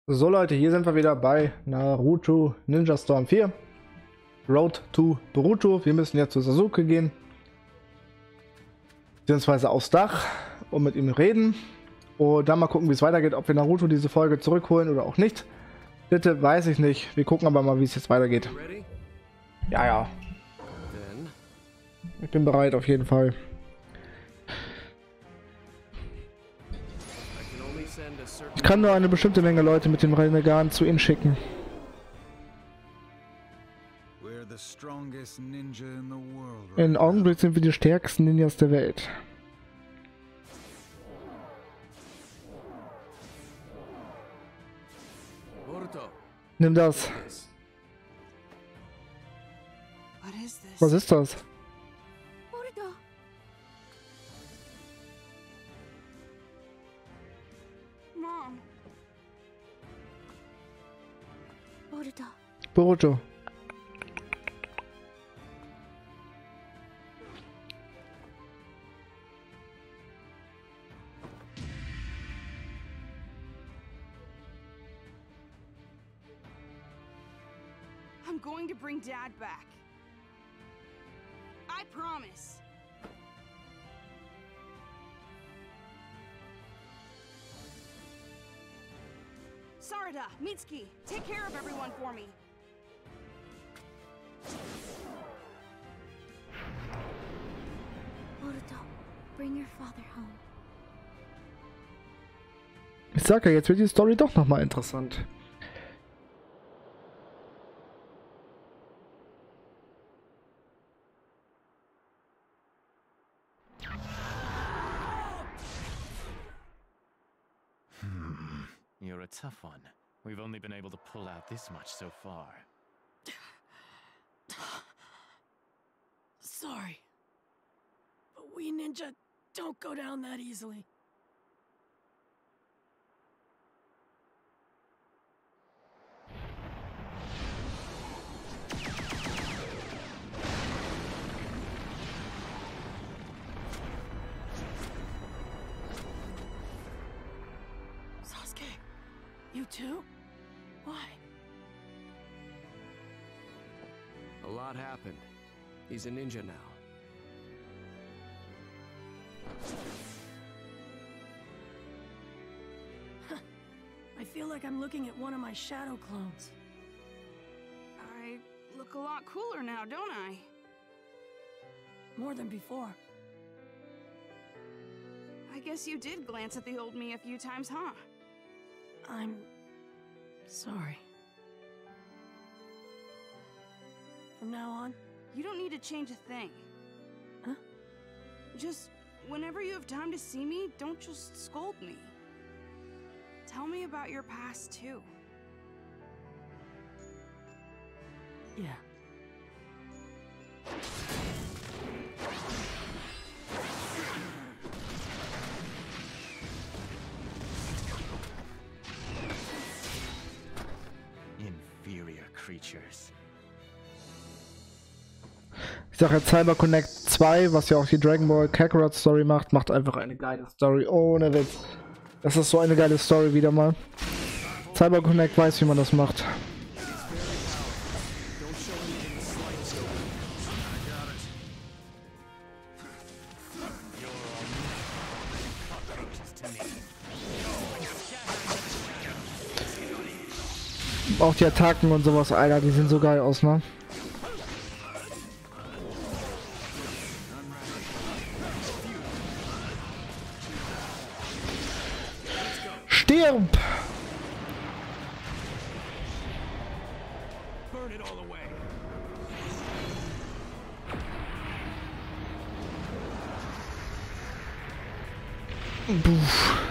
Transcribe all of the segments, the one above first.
So Leute, hier sind wir wieder bei Naruto Ninja Storm 4. Road to Boruto. Wir müssen jetzt zu Sasuke gehen. Beziehungsweise aufs Dach und mit ihm reden. Und dann mal gucken, wie es weitergeht, ob wir Naruto diese Folge zurückholen oder auch nicht. Bitte, weiß ich nicht. Wir gucken aber mal, wie es jetzt weitergeht. Ja, ja. Ich bin bereit auf jeden Fall. Ich kann nur eine bestimmte Menge Leute mit dem Renegan zu ihnen schicken. In Augenblick sind wir die stärksten Ninjas der Welt. Nimm das. Was ist das? Boruto. I'm going to bring Dad back. I promise. Sarada, Mitsuki, take care of everyone for me. Boruto, bring your father home. Ich sag ja, jetzt wird die Story doch nochmal interessant. You're a tough one. We've only been able to pull out this much so far. Sorry, but we ninja don't go down that easily. Sasuke, you too? Why? A lot happened. He's a ninja now. I feel like I'm looking at one of my shadow clones. I look a lot cooler now, don't I? More than before. I guess you did glance at the old me a few times, huh? I'm sorry. From now on, You don't need to change a thing. Huh? Just, whenever you have time to see me, don't just scold me. Tell me about your past, too. yeah. Inferior creatures. Ich sag ja, Cyber Connect 2, was ja auch die Dragon Ball Kakarot Story macht einfach eine geile Story. Ohne Witz. Das ist so eine geile Story wieder mal. Cyber Connect weiß, wie man das macht. Auch die Attacken und sowas, Alter, die sehen so geil aus, ne? Stirb! Burn it all away. Puh.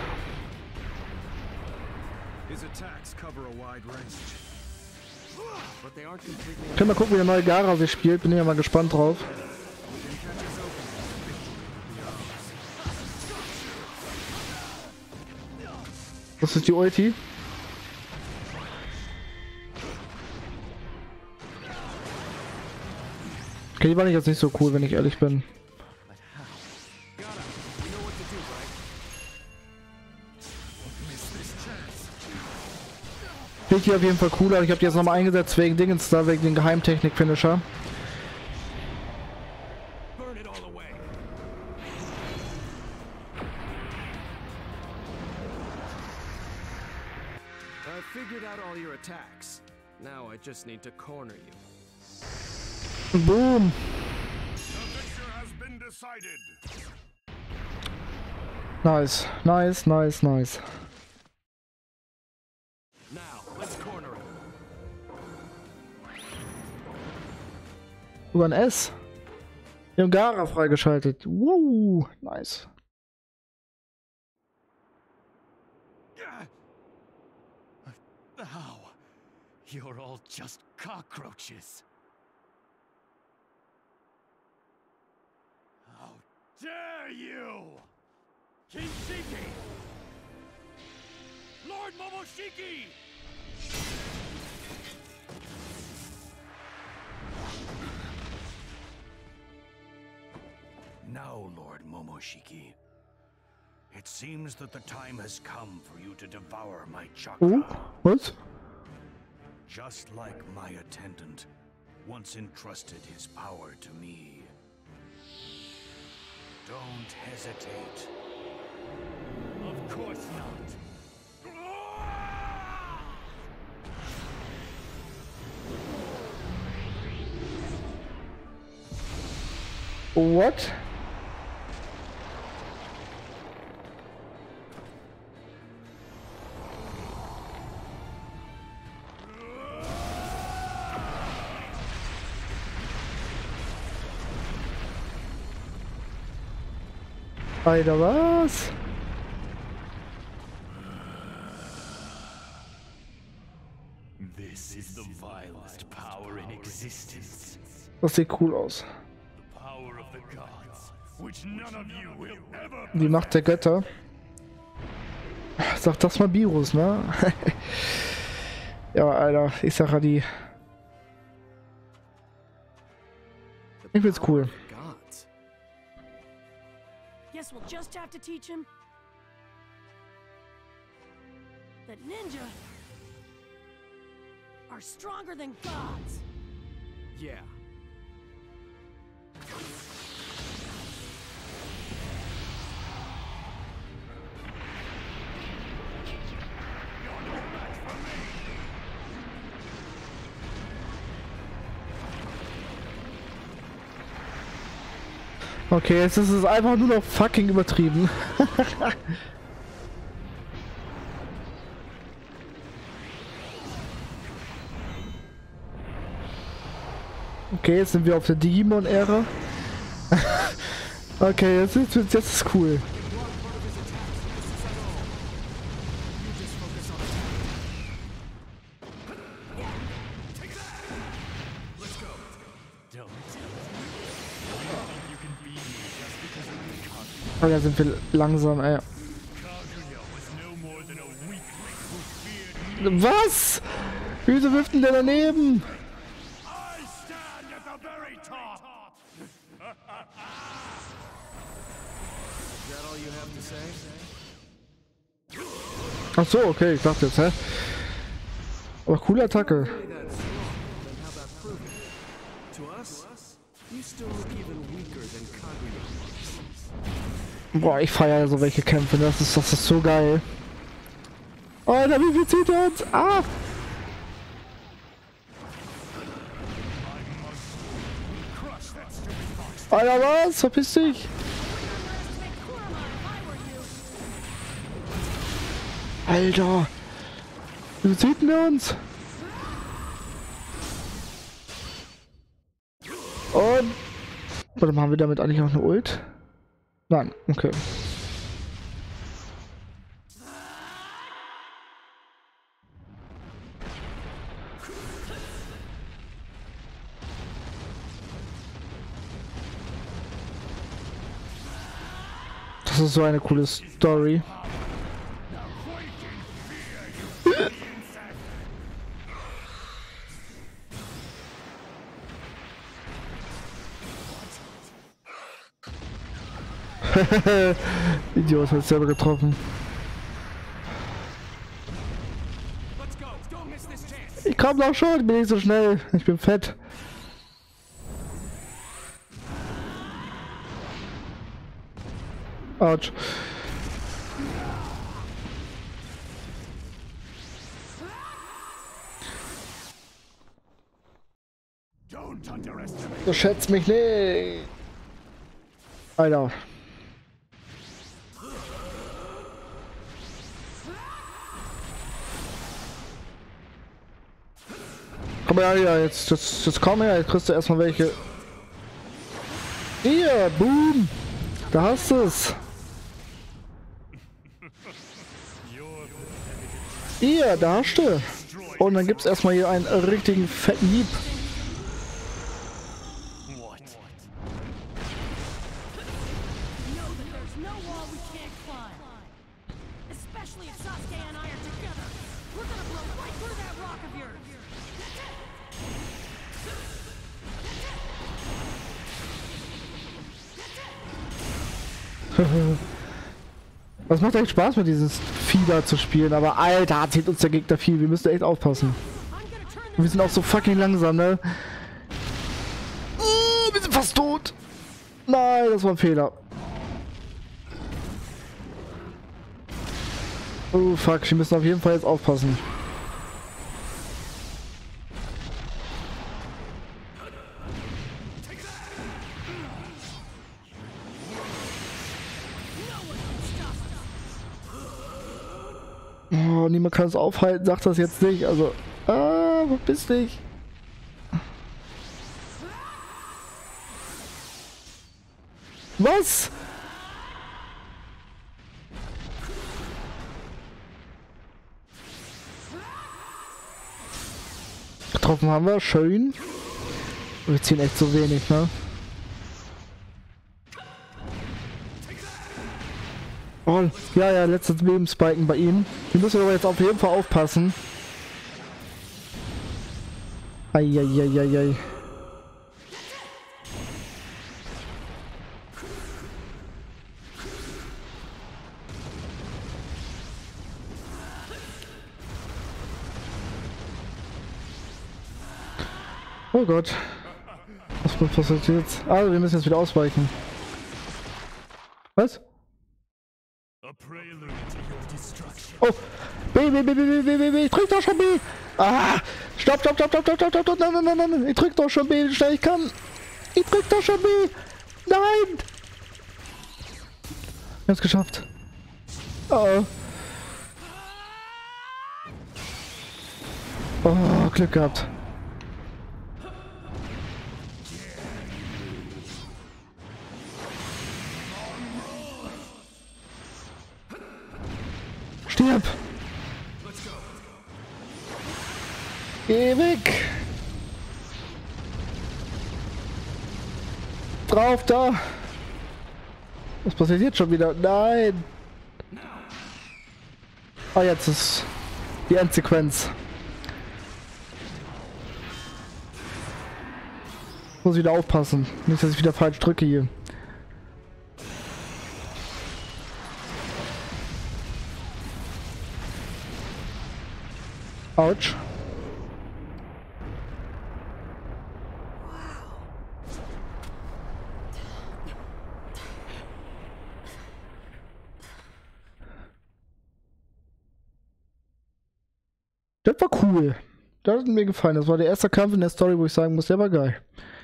His attacks cover a wide range. But they aren't completely. Ich kann mal gucken, wie der neue Gaara sich spielt. Bin ja mal gespannt drauf. Das ist die Ulti. Okay, die war nicht jetzt nicht so cool, wenn ich ehrlich bin. But how? Gotta. You know what to do, right? Finde ich auf jeden Fall cooler. Ich habe die jetzt nochmal eingesetzt wegen Dingens da, wegen den Geheimtechnik-Finisher. Burn it all away. I figured out all your attacks. Now I just need to corner you. Boom. The victor has been decided. Nice, nice, nice, nice. Now, let's corner him. Über ein S. Yongara freigeschaltet. Wow, nice. How? You're all just cockroaches. How dare you! Kinshiki! Lord Momoshiki! Now, Lord Momoshiki, it seems that the time has come for you to devour my chakra. Oh, was? Just like my attendant once entrusted his power to me. Don't hesitate. Of course not. What? Alter, was? This is the vilest power in existence. Das sieht cool aus. The power of the gods, which none of you will ever. Die Macht der Götter. Sag das mal Virus, ne? Ja, Alter, ich sag ja die. Ich find's cool. Gods. Guess we'll just have to teach him that ninja are stronger than gods. Yeah. Okay, jetzt ist es einfach nur noch fucking übertrieben. Okay, jetzt sind wir auf der Digimon-Ära. Okay, jetzt ist cool. Oh, da sind wir langsam, ey. Was? Wieso wirft denn der daneben? Ach so, okay, ich dachte jetzt, hä? Aber coole Attacke. Boah, ich feiere so welche Kämpfe, das ist so geil. Oh, der infiziert uns! Ah! Alter, was? Verpiss dich! Alter! Wie sieht denn uns? Und... Warte mal, haben wir damit eigentlich auch eine Ult? Nein, okay. Das ist so eine coole Story. Idiot, hat selber getroffen. Let's go. Don't miss this chance. Ich komm doch schon, ich bin nicht so schnell. Ich bin fett. Autsch. Don't underestimate. Du schätzt mich nicht. Alter. Komm her, ja, jetzt komm her, jetzt kriegst du erstmal welche. Hier, boom! Da hast du es. Hier, da hast du. Und dann gibt's erstmal hier einen richtigen fetten Hieb. What? Know that there's no wall we can't climb. Especially if Sasuke and I are together. We're gonna blow right through that rock of yours. Das macht echt Spaß mit dieses Fieber zu spielen, aber Alter, erzählt uns der Gegner viel. Wir müssen echt aufpassen. Wir sind auch so fucking langsam, ne? Wir sind fast tot. Nein, das war ein Fehler. Oh fuck, wir müssen auf jeden Fall jetzt aufpassen. Oh, niemand kann es aufhalten, sagt das jetzt nicht. Also, verpiss dich. Was? Getroffen haben wir, schön. Wir ziehen echt so wenig, ne? Oh, ja, letztes Lebensbalken bei ihm. Wir müssen aber jetzt auf jeden Fall aufpassen. Eieieiei. Oh Gott. Was passiert jetzt? Also, wir müssen jetzt wieder ausweichen. Was? Oh! B! Ich drück doch schon B! Ah! Stopp! Nein! Ich drück doch schon B, wie schnell ich kann! Ich drück doch schon B! Nein! Wir haben es geschafft. Oh! Oh, Glück gehabt. Stirb! Geh weg! Drauf da! Was passiert jetzt schon wieder? Nein! Ah, jetzt ist die Endsequenz. Muss wieder aufpassen. Nicht, dass ich wieder falsch drücke hier. Autsch. Das war cool. Das hat mir gefallen. Das war der erste Kampf in der Story, wo ich sagen muss, der war geil.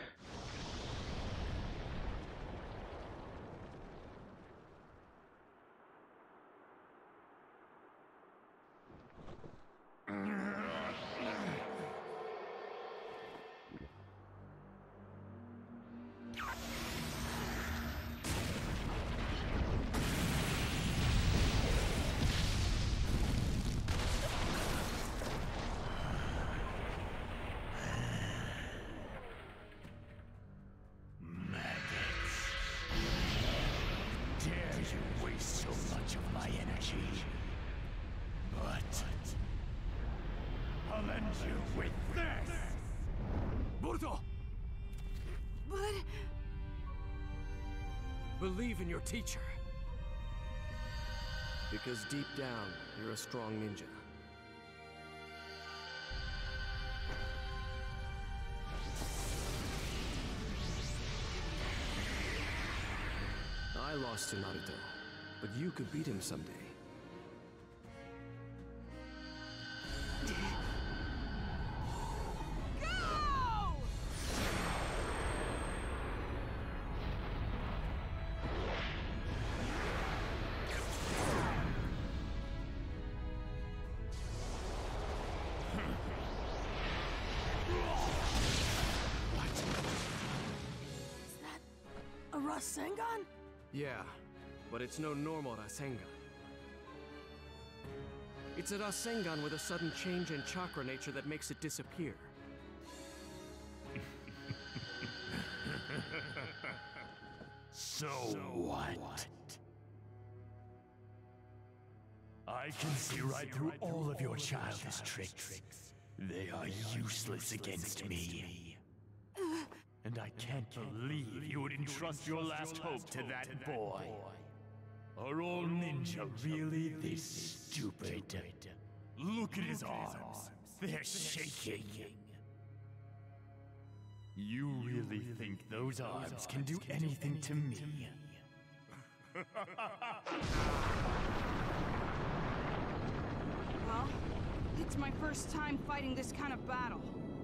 Believe in your teacher. Because deep down, you're a strong ninja. I lost to Naruto, but you could beat him someday. A Rasengan? Yeah, but it's no normal Rasengan. It's a Rasengan with a sudden change in chakra nature that makes it disappear. So what? I can see right through all of your childish tricks. They are useless against me. And I can't believe you would entrust your last hope to that boy. Are all ninja really this stupid? Look at his arms. They're shaking. You really think those arms can do anything to me? Well, it's my first time fighting this kind of battle.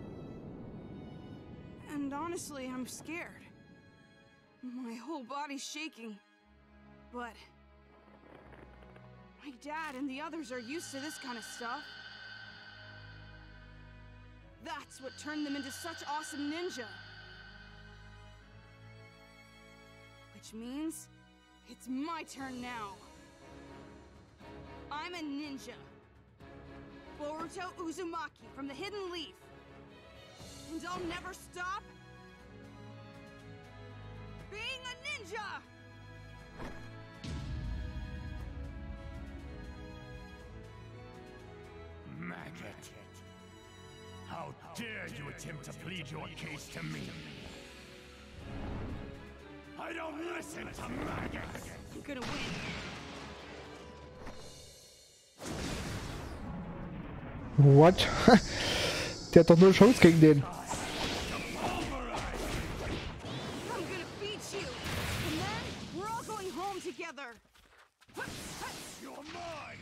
And honestly, I'm scared. My whole body's shaking. But my dad and the others are used to this kind of stuff. That's what turned them into such awesome ninja. Which means it's my turn now. I'm a ninja. Boruto Uzumaki from the Hidden Leaf. And I'll never stop being a ninja! Maggot! How dare you attempt to plead your case to me? I don't listen to maggots! I'm gonna win. What? Der hat doch nur eine Chance gegen den. I'm gonna beat you! And then we're all going home together! You're mine!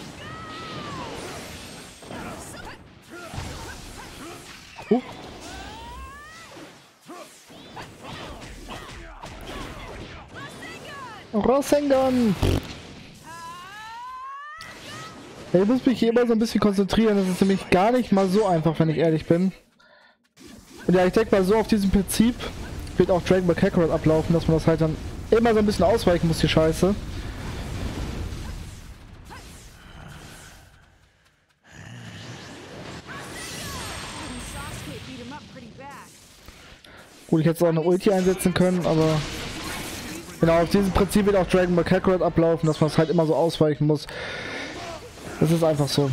Rasengan! Ich muss mich hier immer so ein bisschen konzentrieren, das ist nämlich gar nicht mal so einfach, wenn ich ehrlich bin. Und ja, ich denke mal, so auf diesem Prinzip wird auch Dragon Ball Kakarot ablaufen, dass man das halt dann immer so ein bisschen ausweichen muss, die Scheiße. Gut, ich hätte auch eine Ulti einsetzen können, aber genau, auf diesem Prinzip wird auch Dragon Ball Kakarot ablaufen, dass man es halt immer so ausweichen muss. Das ist einfach so.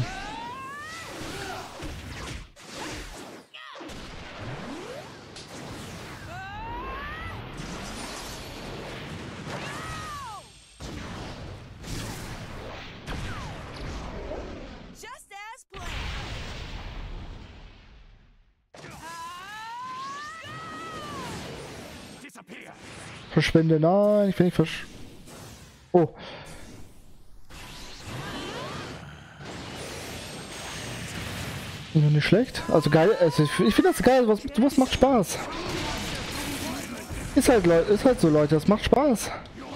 Verschwinde, nein, ich bin nicht Oh. Nicht schlecht. Also geil, also ich finde das geil, sowas macht Spaß. Ist halt so, Leute, das macht Spaß.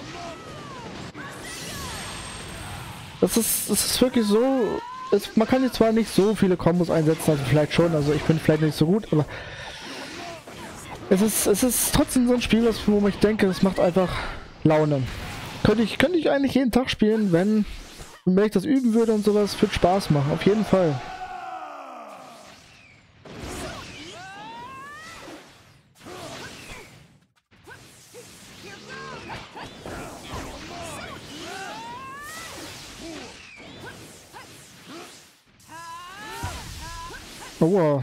Das ist wirklich so. Man kann jetzt zwar nicht so viele Kombos einsetzen, also vielleicht schon, also ich bin vielleicht nicht so gut, aber es ist trotzdem so ein Spiel, wo ich denke, es macht einfach Laune. Könnte ich eigentlich jeden Tag spielen, wenn ich das üben würde und sowas, würde Spaß machen, auf jeden Fall. Oh.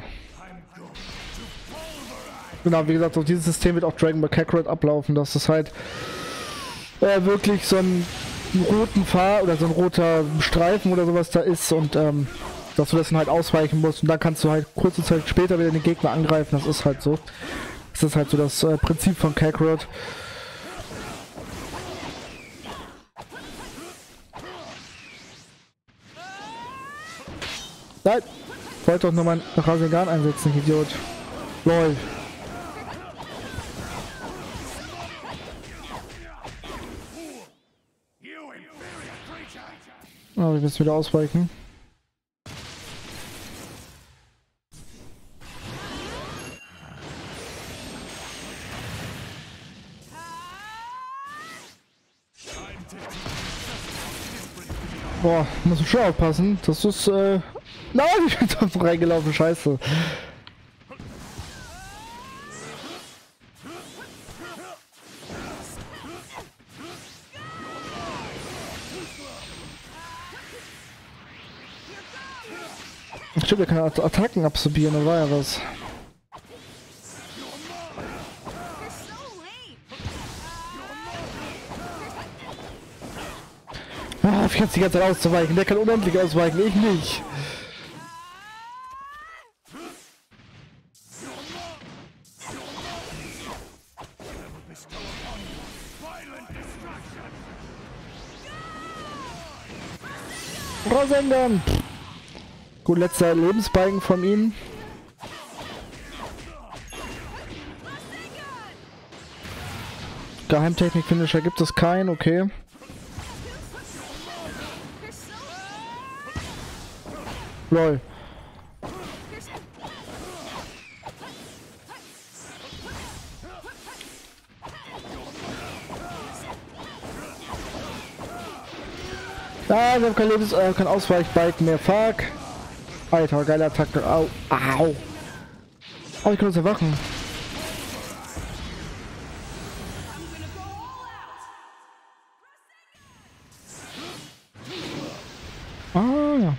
Genau, wie gesagt, auf dieses System wird auch Dragon Ball Kakarot ablaufen, dass es halt wirklich so einen roten Pfad oder so ein roter Streifen oder sowas da ist und dass du das dann halt ausweichen musst und dann kannst du halt kurze Zeit später wieder den Gegner angreifen, das ist halt so. Das ist halt so das Prinzip von Kakarot. Nein! Ich wollte doch nur meinen Rasengan einsetzen, Idiot. Lol. Oh, wir müssen wieder ausweichen. Boah, muss ich schon aufpassen. Das ist, nein, ich bin da reingelaufen, scheiße. Stimmt, er kann Attacken absorbieren, da war ja was. Ah, ich kann die ganze Zeit auszuweichen. Der kann unendlich ausweichen, ich nicht. Rasengan! Gut, letzter Lebensbalken von ihm. Geheimtechnik-Finisher gibt es keinen, okay. Lol. Ah, wir haben kein Ausweichbalken mehr. Fuck. Alter, geiler Attacke. Au. Au. Oh, ich kann uns erwachen. Ah, ja.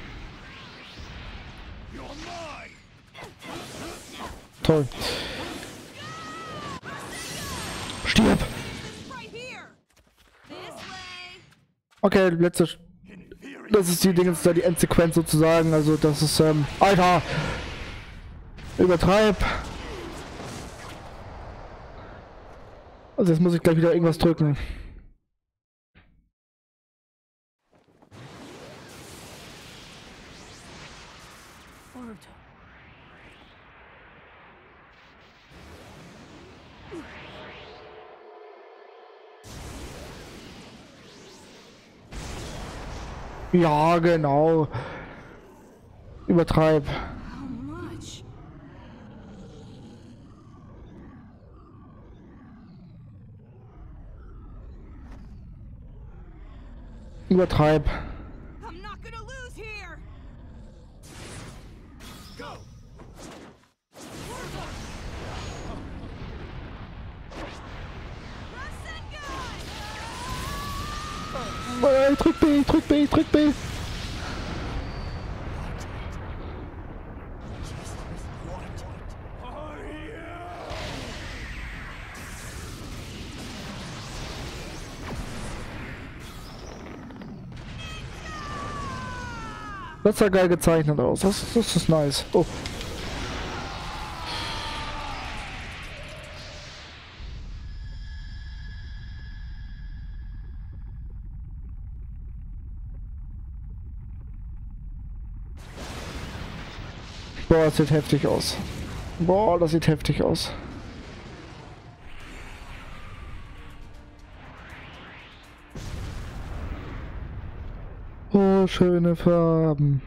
Toll. Stirb! Okay, letzte... Das ist die Dingens da, die Endsequenz sozusagen. Also das ist, Alter! Übertreib! Also jetzt muss ich gleich wieder irgendwas drücken. Ja, genau. Übertreib. Übertreib. I'm not gonna lose here. Go. Drück B, drück B, drück B. Das sah geil gezeichnet aus. Das ist nice. Oh. Boah, das sieht heftig aus. Boah, das sieht heftig aus. Oh, schöne Farben.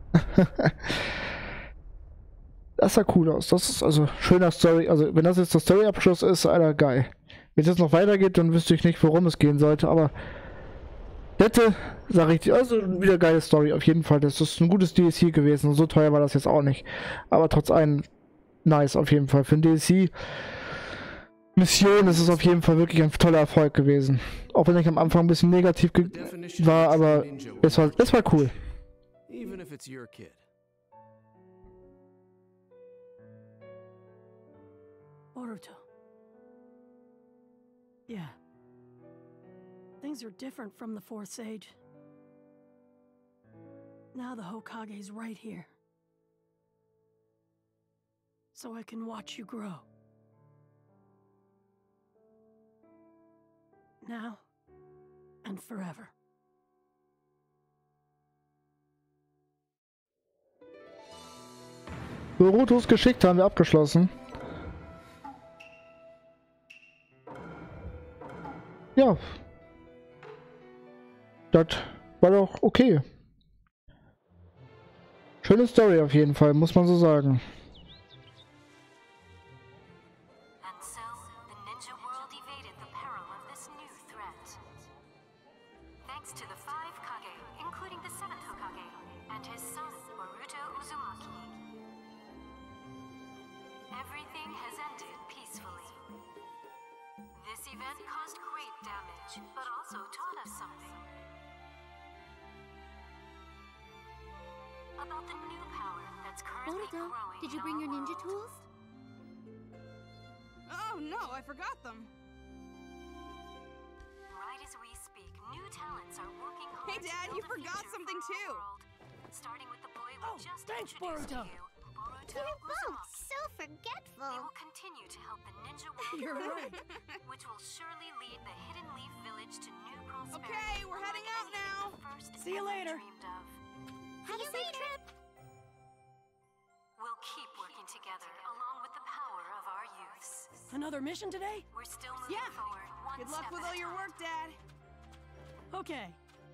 Das sah cool aus. Das ist also schöner Story. Also wenn das jetzt der Story-Abschluss ist, Alter, geil. Wenn es jetzt noch weitergeht, dann wüsste ich nicht, worum es gehen sollte, aber Wette, sag ich dir, also wieder geile Story, auf jeden Fall. Das ist ein gutes DLC gewesen. So teuer war das jetzt auch nicht. Aber trotz allem nice auf jeden Fall. Für ein DLC-Mission ist es auf jeden Fall wirklich ein toller Erfolg gewesen. Auch wenn ich am Anfang ein bisschen negativ war, aber es war cool. Even if it's your kid. Boruto. Yeah. Things are different from the Fourth Sage. Now the Hokage's right here. So I can watch you grow. Now and forever. Borutos Geschichte haben wir abgeschlossen. Ja. Das war doch okay. Schöne Story auf jeden Fall, muss man so sagen. And so, the ninja world evaded the peril of this new threat. Thanks to the 5 Kage, including the 7th Hokage, and his son, Boruto Uzumaki. Everything has ended peacefully. This event caused great damage, but also taught us something. About the new power that's currently Boruto, growing did you in bring our your ninja world. tools? Oh no, I forgot them. Right as we speak, new talents are working hard. Hey, to Dad, build you a forgot future something for our too. world. Starting with the boy we Oh, just thanks, introduced Boruto. to you, Boruto You're both Uzumaki. so forgetful. He will continue to help the ninja world You're grow, right. which will surely lead the Hidden Leaf Village to new prosperity. Okay, we're heading out unlike anything now. the first See you ever later. dreamed of. Have a safe trip. We'll keep working together along with the power of our youths. Another mission today? We're still moving Yeah. forward one Good luck step with at all a your time. work, Dad. Okay.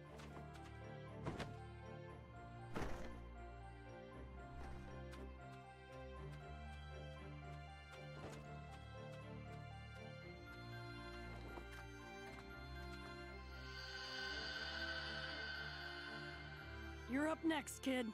You're up next, kid.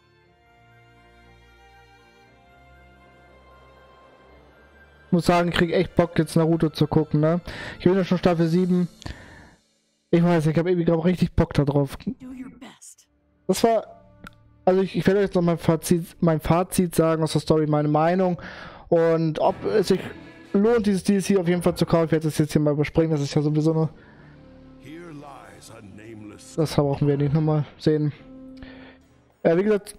Muss sagen, ich krieg echt Bock jetzt Naruto zu gucken, ne? Ich bin ja schon Staffel 7. Ich weiß, ich habe irgendwie gerade richtig Bock da drauf. Do your best. Das war, also ich werde jetzt noch mein Fazit sagen aus der Story, meine Meinung. Und ob es sich lohnt, dieses DLC auf jeden Fall zu kaufen. Ich werde das jetzt hier mal überspringen, das ist ja sowieso nur, Here lies a nameless. das brauchen wir nicht nochmal sehen. Wie gesagt,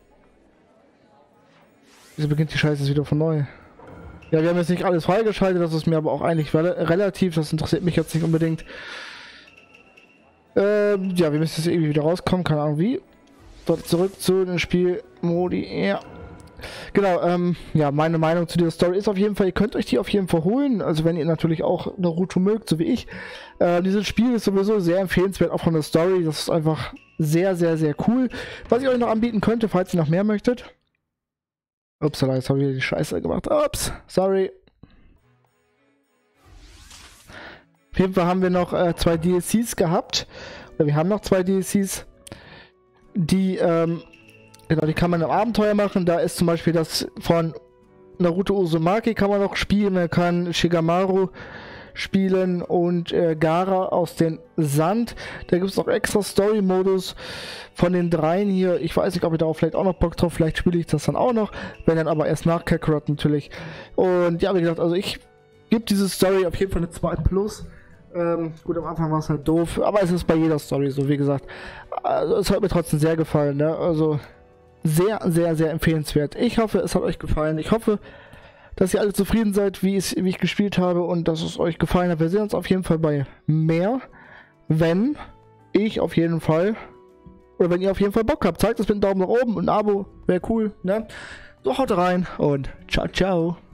wieso beginnt die Scheiße wieder von neu? Ja, wir haben jetzt nicht alles freigeschaltet, das ist mir aber auch eigentlich relativ, das interessiert mich jetzt nicht unbedingt. Ja, wir müssen jetzt irgendwie wieder rauskommen, keine Ahnung wie. Dort zurück zu den Spielmodi, ja. Genau, ja, meine Meinung zu dieser Story ist auf jeden Fall, ihr könnt euch die auf jeden Fall holen, also wenn ihr natürlich auch Naruto mögt, so wie ich. Dieses Spiel ist sowieso sehr empfehlenswert, auch von der Story, das ist einfach sehr, sehr, sehr cool. Was ich euch noch anbieten könnte, falls ihr noch mehr möchtet. Upsala, jetzt habe ich wieder die Scheiße gemacht. Ups, sorry. Auf jeden Fall haben wir noch 2 DLCs gehabt. Oder wir haben noch 2 DLCs, die, genau, die kann man im Abenteuer machen. Da ist zum Beispiel das von Naruto Uzumaki kann man noch spielen. Man kann Shigamaru spielen und Gaara aus dem Sand. Da gibt es noch extra Story-Modus von den 3 hier. Ich weiß nicht, ob ich darauf vielleicht auch noch Bock drauf. Vielleicht spiele ich das dann auch noch. Wenn dann aber erst nach Kakarot natürlich. Und ja, wie gesagt, also ich gebe diese Story auf jeden Fall eine 2+. Gut, am Anfang war es halt doof, aber es ist bei jeder Story so, wie gesagt. Also, es hat mir trotzdem sehr gefallen, ne? Also sehr, sehr, sehr empfehlenswert. Ich hoffe, es hat euch gefallen. Ich hoffe, dass ihr alle zufrieden seid, wie ich gespielt habe und dass es euch gefallen hat. Wir sehen uns auf jeden Fall bei mehr, wenn ich auf jeden Fall, oder wenn ihr auf jeden Fall Bock habt. Zeigt es mit einem Daumen nach oben und ein Abo, wäre cool, ne? So, haut rein und ciao, ciao.